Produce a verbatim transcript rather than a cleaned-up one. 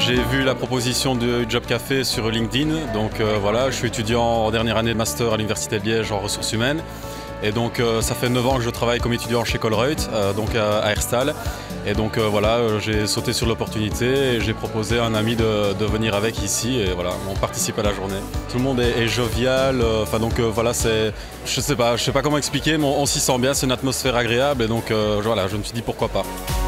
j'ai vu la proposition de Job Café sur LinkedIn. Donc euh, voilà, je suis étudiant en dernière année de master à l'Université de Liège en ressources humaines. Et donc euh, ça fait neuf ans que je travaille comme étudiant chez Colruyt, euh, donc à, à Herstal. Et donc euh, voilà, euh, j'ai sauté sur l'opportunité et j'ai proposé à un ami de, de venir avec ici. Et voilà, on participe à la journée. Tout le monde est, est jovial. Enfin euh, donc euh, voilà, c'est, je sais pas, je sais pas comment expliquer, mais on, on s'y sent bien. C'est une atmosphère agréable et donc euh, voilà, je me suis dit pourquoi pas.